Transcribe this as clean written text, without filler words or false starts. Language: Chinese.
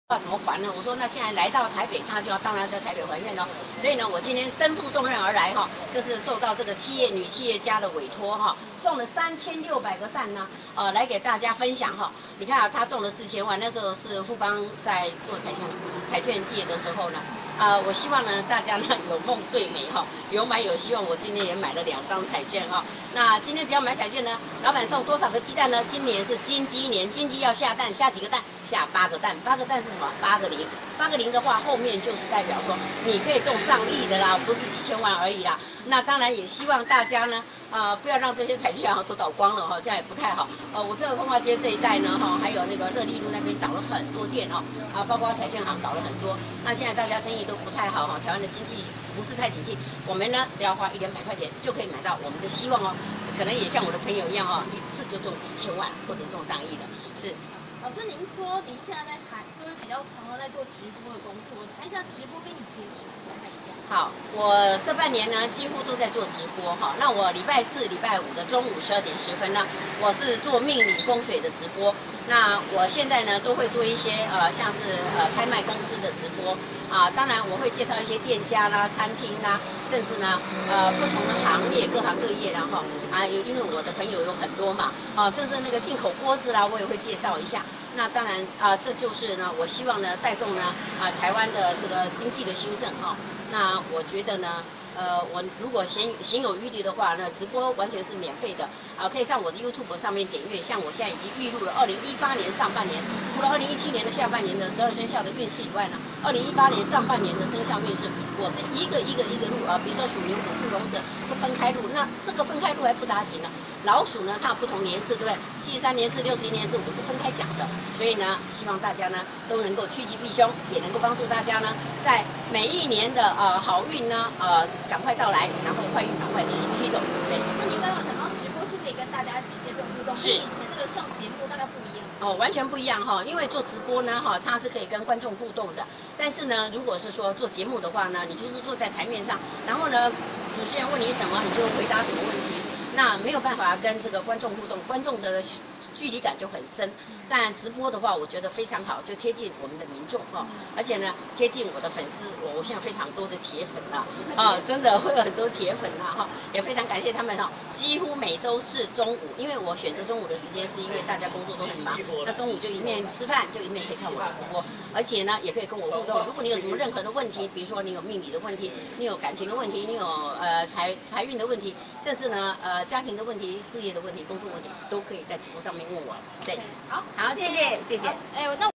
要怎么还呢？我说那现在来到台北，他就要当然在台北还愿喽。所以呢，我今天身负重任而来哈，就是受到这个女企业家的委托哈，送了3600个蛋呢，来给大家分享哈。你看啊，他中了4000万，那时候是富邦在做彩券业的时候呢，我希望呢大家呢有梦最美哈，有买有希望。我今天也买了2张彩券哈。那今天只要买彩券呢，老板送多少个鸡蛋呢？今年是金鸡年，金鸡要下蛋，下几个蛋？下8个蛋，8个蛋是什么？8个零，8个零的话，后面就是代表说你可以中上亿的啦，不是几千万而已啦。那当然也希望大家呢，不要让这些彩券都倒光了哈，这样也不太好。我这个通化街这一带呢，还有那个乐利路那边倒了很多店包括彩券行倒了很多。那现在大家生意都不太好哈，台湾的经济不是太景气，我们呢只要花100-200块钱就可以买到我们的希望哦。可能也像我的朋友一样一次就中几千万或者中上亿的，是。 老师，您说您现在在台就是比较常在做直播的工作，谈一下直播跟以前是不太一样。 好，我这半年呢几乎都在做直播哈。那我礼拜4、礼拜5的中午12点10分呢，我是做命理风水的直播。那我现在呢都会做一些像是开卖公司的直播当然我会介绍一些店家啦、餐厅啦，甚至呢不同的行业各行各业然后因为我的朋友有很多嘛甚至那个进口锅子啦，我也会介绍一下。那当然这就是呢，我希望呢带动呢台湾的这个经济的兴盛哈。那我觉得呢，我如果行有余力的话，那直播完全是免费的可以上我的 YouTube 上面点阅。像我现在已经预录了2018年上半年，除了2017年的下半年的12生肖的运势以外呢，2018年上半年的生肖运势，我是一个录比如说属牛、虎、兔、龙、蛇都分开录。那这个分开录还不打紧呢，老鼠呢它有不同年次，对不对？73年次、61年次我是分开讲的。所以呢，希望大家呢都能够趋吉避凶，也能够帮助大家呢在每一年的好运呢赶快到来，然后坏运赶快驱走。对。 那您刚刚讲到直播是可以跟大家直接做互动，跟以前那个上节目大概不一样。 完全不一样哈，因为做直播呢它是可以跟观众互动的。但是呢，如果是说做节目的话呢，你就是坐在台面上，然后呢主持人问你什么，你就回答什么问题，那没有办法跟这个观众互动，观众的距离感就很深。但直播的话，我觉得非常好，就贴近我们的民众而且呢贴近我的粉丝，我现在非常多的铁粉真的会有很多铁粉也非常感谢他们几乎每周四中午，因为我选择中午的时间是因为大家工作都很忙，那中午就一面吃饭就一面可以看我的直播，而且呢也可以跟我互动。如果你有什么任何的问题，比如说你有命理的问题，你有感情的问题，你有财运的问题，甚至呢家庭的问题、事业的问题、工作问题，都可以在直播上面问我。对，好，谢谢。 那。